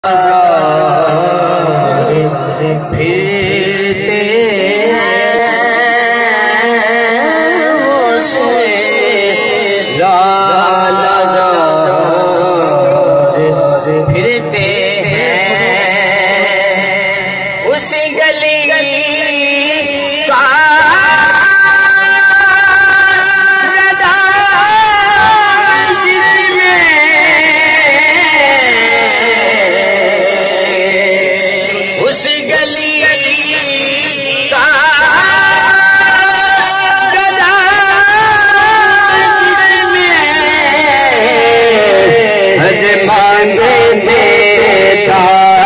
फिरते फिरते उस गली का उस गली का गदा जिसमें हद मांगे देता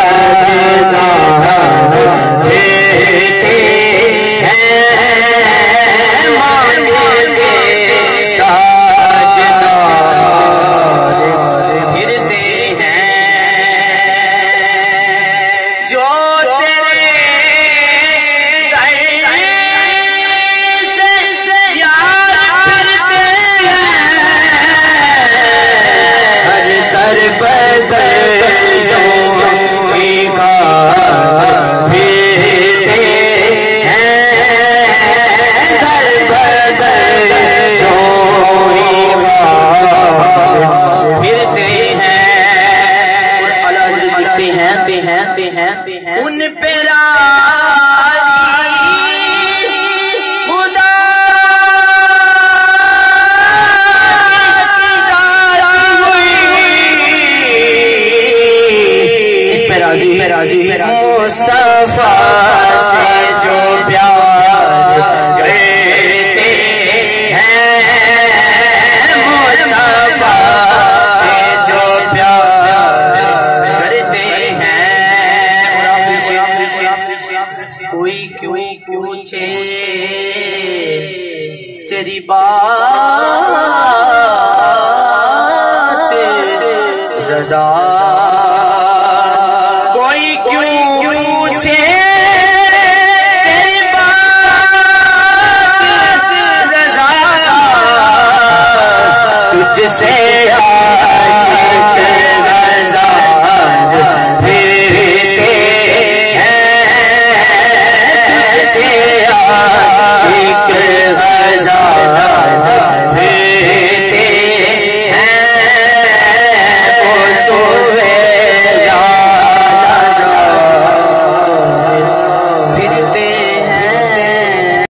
उन पे खुदा राजी मुस्तफा से जो प्यार करते हैं, मुस्तफा से जो प्यार करते हैं। कोई क्यों पूछे तेरी बात रज़ा, कोई क्यों पूछे तेरी बात रज़ा, तुझसे